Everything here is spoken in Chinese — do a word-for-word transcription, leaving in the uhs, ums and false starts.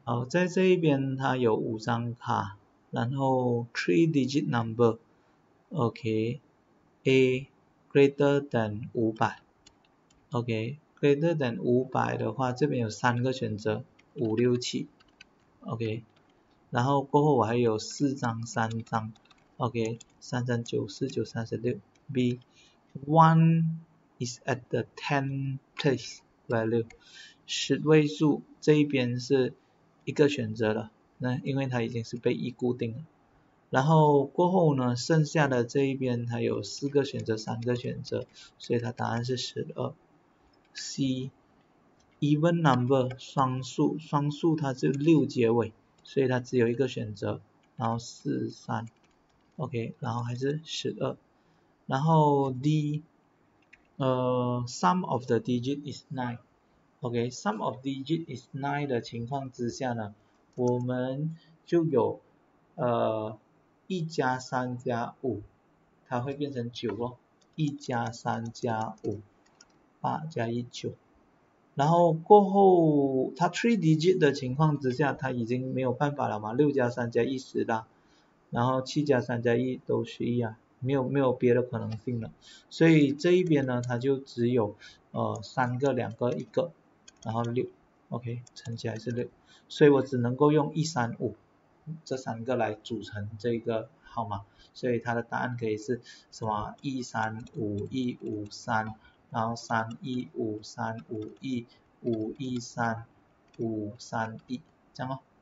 好，在这一边它有五张卡，然后 three digit number，OK，A greater than 五百 ，OK greater than 五百的话，这边有三个选择，五六七 ，OK， 然后过后我还有四张三张 ，OK， 三三九四九三十六 ，B one is at the ten place value， 十位数这一边是一个选择了，那因为它已经是被一固定了。然后过后呢，剩下的这一边它有四个选择，三个选择，所以它答案是十二。C even number 双数，双数它是六结尾，所以它只有一个选择，然后四三 ，OK， 然后还是十二。然后 D 呃 sum of the digit is nine。OK， sum of digit is nine 的情况之下呢，我们就有呃一加三加五，它会变成九咯，一加三加五，八加一九。然后过后它 three digit 的情况之下，它已经没有办法了嘛，六加三加一十啦，然后七加三加一都十一啊，没有没有别的可能性了，所以这一边呢，它就只有呃三个两个一个，然后六 ，OK， 乘起来是六，所以我只能够用一三五这三个来组成这个号码，所以它的答案可以是什么一三五一五三，然后三一五三五一五一三五三一，这样哦。